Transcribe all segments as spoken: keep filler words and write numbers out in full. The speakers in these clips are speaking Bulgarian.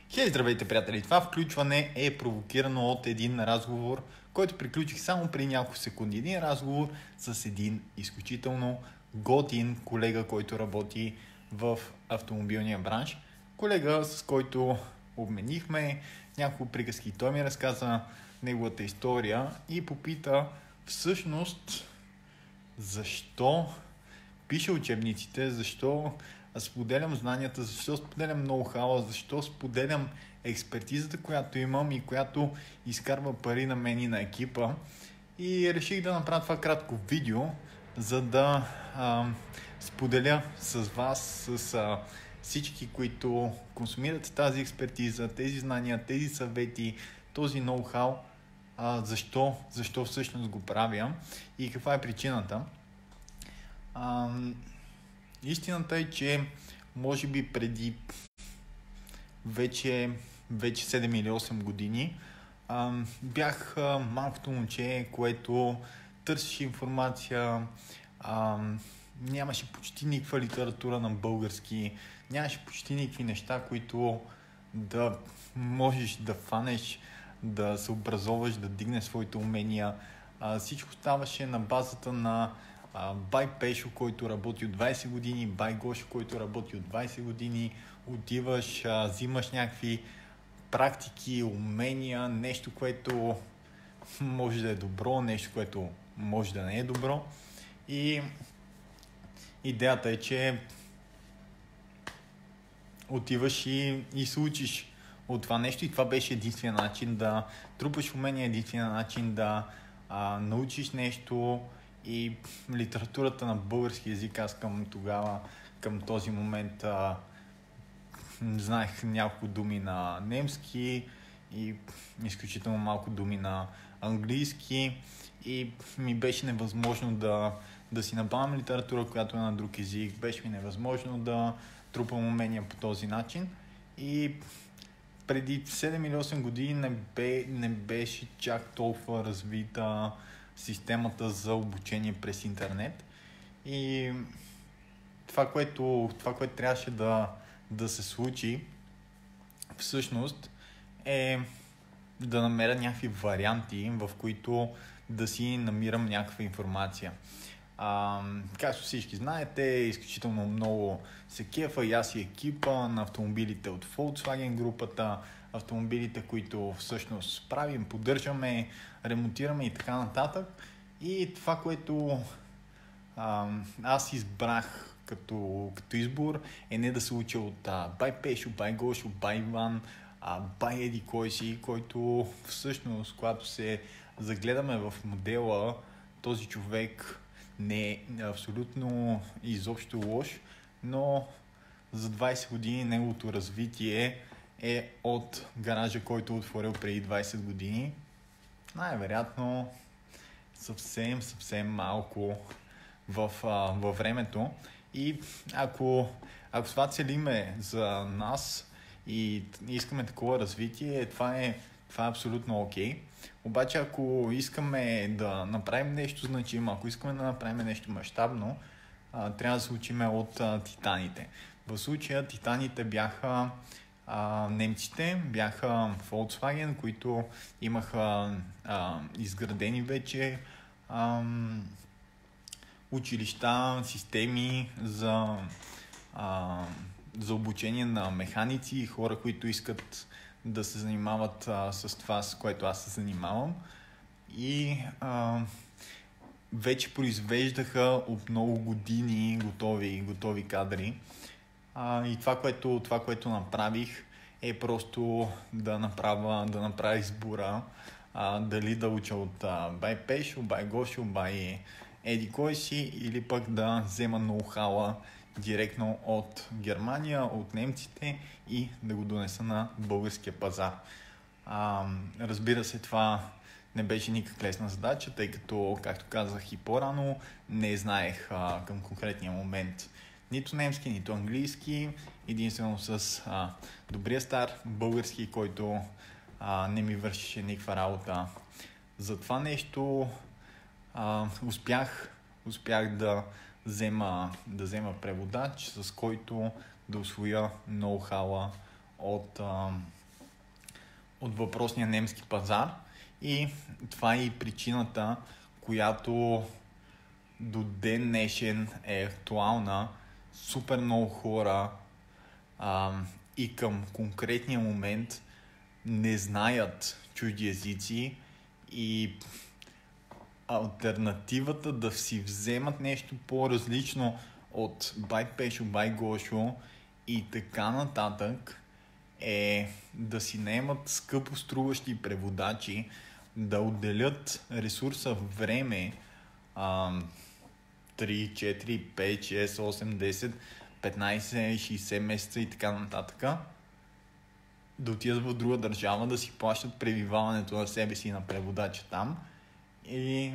Хей, здравейте, приятели! Това включване е провокирано от един разговор, който приключих само преди няколко секунди. Един разговор с един изключително готин колега, който работи в автомобилния бранш. Колега, с който обменихме няколко приказки. Той ми разказа неговата история и попита всъщност защо пише учебниците, защо споделям знанията, защо споделям ноу-хауа, защо споделям експертизата, която имам и която изкарва пари на мен и на екипа. И реших да направя това кратко видео, за да а, споделя с вас, с а, всички, които консумират тази експертиза, тези знания, тези съвети, този ноу-хау, а, защо, защо всъщност го правя и каква е причината. А, истината е, че може би преди вече, вече седем или осем години а, бях а, малкото момче, което търсеше информация, а, нямаше почти никаква литература на български, нямаше почти никакви неща, които да можеш да фанеш, да се образоваш, да дигнеш своите умения. А, всичко ставаше на базата на Бай Пешо, който работи от двайсет години, Бай Гошо, който работи от двайсет години. Отиваш, а, взимаш някакви практики, умения, нещо, което може да е добро, нещо, което може да не е добро. И идеята е, че отиваш и, и се учиш от това нещо и това беше единствен начин да трупаш умения, единствен начин да а, научиш нещо. И литературата на български език, аз към тогава, към този момент а, знаех няколко думи на немски и изключително малко думи на английски и ми беше невъзможно да, да си набавям литература, която е на друг език, беше ми невъзможно да трупам умения по този начин и преди седем или осем години не, бе, не беше чак толкова развита системата за обучение през интернет и това, което, това, което трябваше да, да се случи всъщност е да намеря някакви варианти, в които да си намирам някаква информация. А, както всички знаете, изключително много се кефа и аз и екипа на автомобилите от Volkswagen групата, автомобилите, които всъщност правим, поддържаме, ремонтираме и така нататък. И това, което а, аз избрах като, като избор е не да се уча от Бай Пешо, Бай Гошо, Бай Иван, Бай Еди кой си, който всъщност, когато се загледаме в модела, този човек не е абсолютно изобщо лош, но за двайсет години неговото развитие е от гаража, който е отворил преди двайсет години. Най-вероятно съвсем, съвсем малко в, а, във времето. И ако, ако това целиме за нас и искаме такова развитие, това е, това е абсолютно окей. Okay. Обаче ако искаме да направим нещо значимо, ако искаме да направим нещо мащабно, а, трябва да се учиме от а, титаните. В случая титаните бяха а, немците, бяха Volkswagen, които имаха а, изградени вече а, училища, системи за, а, за обучение на механици и хора, които искат да се занимават а, с това, с което аз се занимавам. И а, вече произвеждаха от много години готови, готови кадри. А, и това което, това, което направих е просто да направя, да направя избора а, дали да уча от а, Бай Пешо, Бай Гошо, Бай Еди кой си или пък да взема ноу-хауа директно от Германия, от немците и да го донеса на българския пазар. А, разбира се, това не беше никак лесна задача, тъй като, както казах и по-рано, не знаех а, към конкретния момент нито немски, нито английски, единствено с а, добрия стар български, който а, не ми вършеше никаква работа. За това нещо а, успях, успях да взема, да взема преводач, с който да усвоя ноу-хауа от, а, от въпросния немски пазар и това е и причината, която до ден днешен е актуална. Супер много хора а, и към конкретния момент не знаят чужди езици и алтернативата да си вземат нещо по-различно от бай Пешо, бай Гошо и така нататък е да си наемат скъпо струващи преводачи, да отделят ресурса време а, три, четири, пет, шест, осем, десет, петнайсет, шейсет месеца и така нататък, да отидат в друга държава, да си плащат пребиваването на себе си и на преводача там и,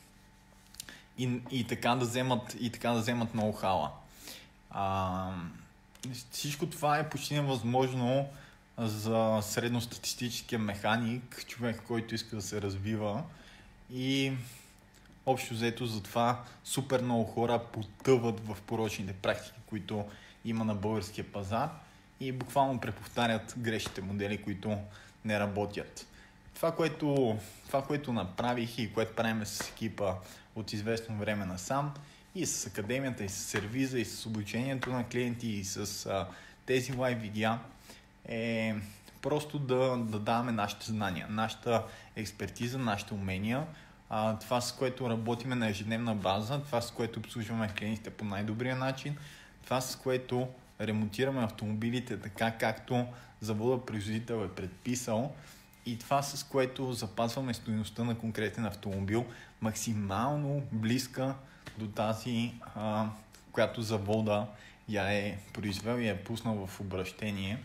и, и, така, да вземат, и така да вземат ноу-хауа. А, всичко това е почти невъзможно за средностатистическия механик, човек, който иска да се развива и общо взето затова супер много хора потъват в порочните практики, които има на българския пазар и буквално преповтарят грешните модели, които не работят. Това, което, това, което направих и което правим с екипа от известно време насам и с академията, и с сервиза, и с обучението на клиенти, и с а, тези лайв видеа, е просто да, да даваме нашите знания, нашата експертиза, нашите умения, а, това с което работиме на ежедневна база, това с което обслужваме клиентите по най-добрия начин, това с което ремонтираме автомобилите така, както завода производител е предписал и това с което запазваме стойността на конкретен автомобил максимално близка до тази, а, която завода я е произвел и е пуснал в обращение.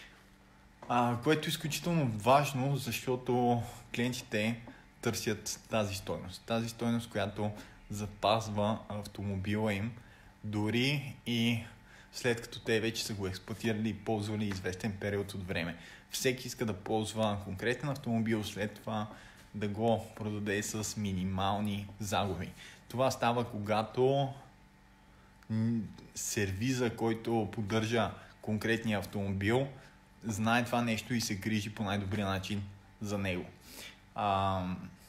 А, което е изключително важно, защото клиентите търсят тази стойност. Тази стойност, която запазва автомобила им, дори и след като те вече са го експлоатирали и ползвали известен период от време. Всеки иска да ползва конкретен автомобил, след това да го продаде с минимални загуби. Това става, когато сервиза, който поддържа конкретния автомобил, знае това нещо и се грижи по най-добрия начин за него. А,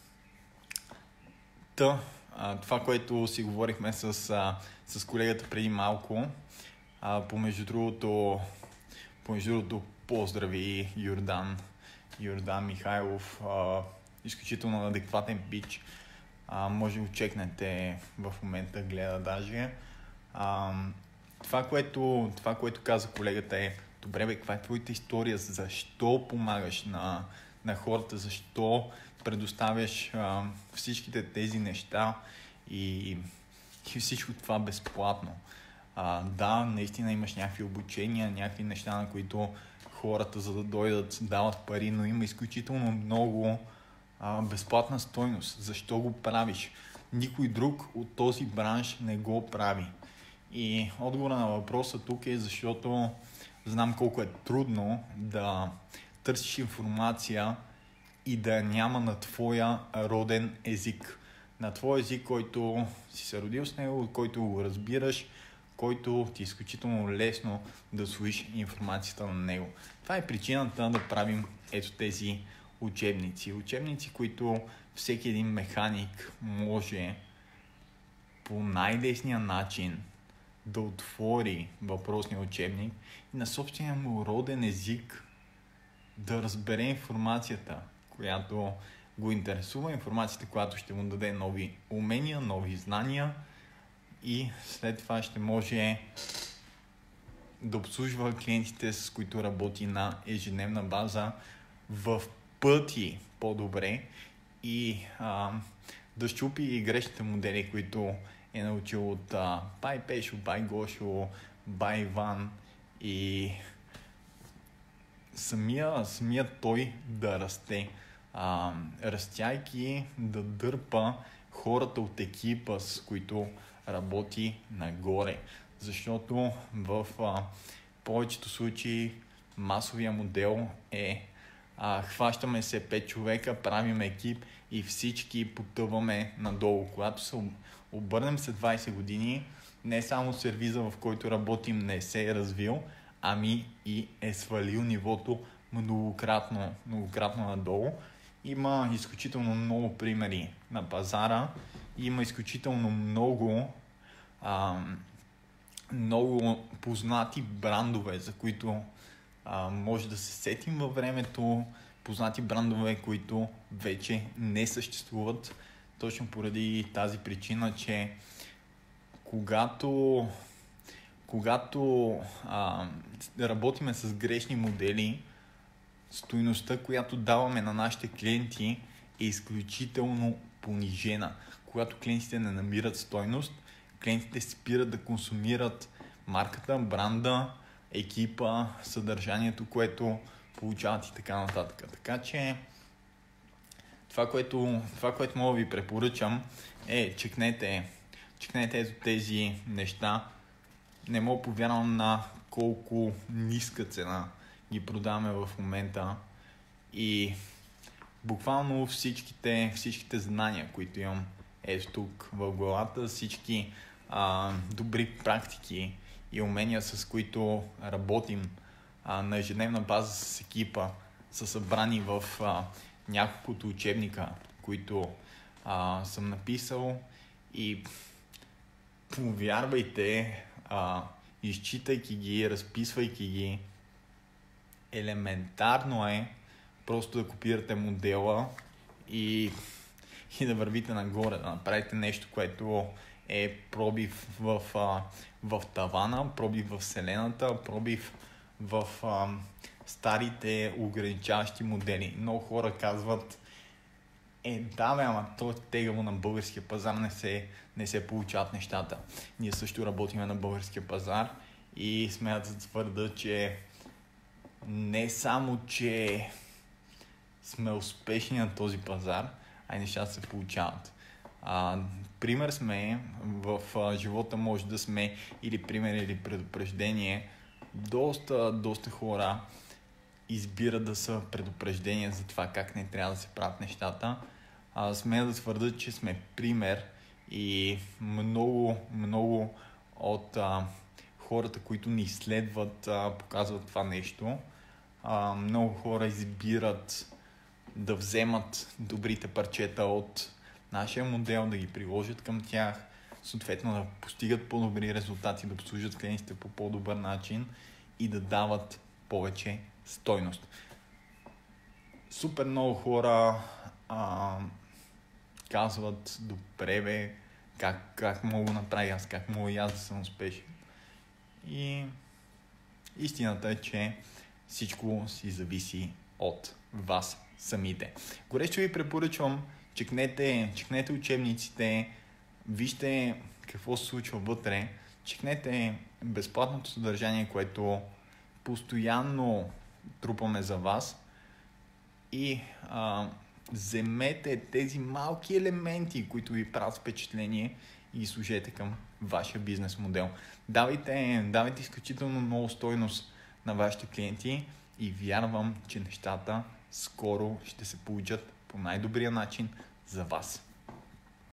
та, а, това, което си говорихме с, а, с колегата преди малко, а, помежду другото, помежду другото поздрави Йордан, Йордан Михайлов, а, изключително адекватен пич. А, може да го чекнете в момента, гледа даже. А, това, което, това, което каза колегата е: добре бе, каква е твоята история? Защо помагаш на, на хората? Защо предоставяш а, всичките тези неща и, и всичко това безплатно? А, да, наистина имаш някакви обучения, някакви неща, на които хората, за да дойдат, дават пари, но има изключително много а, безплатна стойност. Защо го правиш? Никой друг от този бранш не го прави. И отговора на въпроса тук е, защото знам колко е трудно да търсиш информация и да няма на твоя роден език. На твой език, който си се родил с него, който го разбираш, който ти е изключително лесно да усвоиш информацията на него. Това е причината да правим ето тези учебници. Учебници, които всеки един механик може по най-лесния начин да отвори въпросния учебник и на собствения му роден език да разбере информацията, която го интересува, информацията, която ще му даде нови умения, нови знания и след това ще може да обслужва клиентите, с които работи на ежедневна база в пъти по-добре и а, да щупи и грешните модели, които е научил от а, бай Пешо, бай Гошо, бай Иван и самия, самия той да расте. А, растяйки да дърпа хората от екипа, с които работи нагоре. Защото в а, повечето случаи масовия модел е а, хващаме се пет човека, правим екип и всички потъваме надолу. Когато се обърнем след двайсет години, не само сервиза, в който работим, не се е развил, ами и е свалил нивото многократно, многократно надолу. Има изключително много примери на пазара. Има изключително много а, много познати брандове, за които а, може да се сетим във времето, познати брандове, които вече не съществуват, точно поради тази причина, че когато, когато а, работиме с грешни модели, стойността, която даваме на нашите клиенти, е изключително понижена. Когато клиентите не намират стойност, клиентите спират да консумират марката, бранда, екипа, съдържанието, което получават и така нататък. Така че това, което, това, което мога да ви препоръчам е чекнете, чекнете ето тези неща. Не мога повярвам на колко ниска цена ги продаваме в момента и буквално всичките, всичките знания, които имам ето тук в главата, всички а, добри практики и умения, с които работим а, на ежедневна база с екипа, са събрани в а, няколкото учебника, които а, съм написал и повярвайте, а, изчитайки ги, разписвайки ги, елементарно е просто да копирате модела и, и да вървите нагоре, да направите нещо, което е пробив в, в, в тавана, пробив в вселената, пробив в а, старите ограничаващи модели. Много хора казват: е, да бе, ама то тегаво на българския пазар не се, не се получават нещата. Ние също работиме на българския пазар и смеят да твърда, че не само, че сме успешни на този пазар, а и нещата се получават. А, пример сме в а, живота, може да сме или пример, или предупреждение. Доста, доста хора избират да са предупреждения за това как не трябва да се правят нещата. А, смея да твърда, че сме пример и много, много от а, хората, които ни изследват, а, показват това нещо. А, много хора избират да вземат добрите парчета от нашия модел, да ги приложат към тях, съответно да постигат по-добри резултати, да обслужат клиентите по по-добър начин и да дават повече стойност. Супер много хора а, казват: добре бе, как, как мога да направя аз, как мога и аз да съм успешен. И истината е, че всичко си зависи от вас самите. Горещо ви препоръчвам, чекнете, чекнете учебниците, вижте какво се случва вътре, чекнете безплатното съдържание, което постоянно трупаме за вас и а, вземете тези малки елементи, които ви правят впечатление и служете към вашия бизнес модел. Давайте, давайте изключително много стойност на вашите клиенти и вярвам, че нещата скоро ще се получат по най-добрия начин за вас.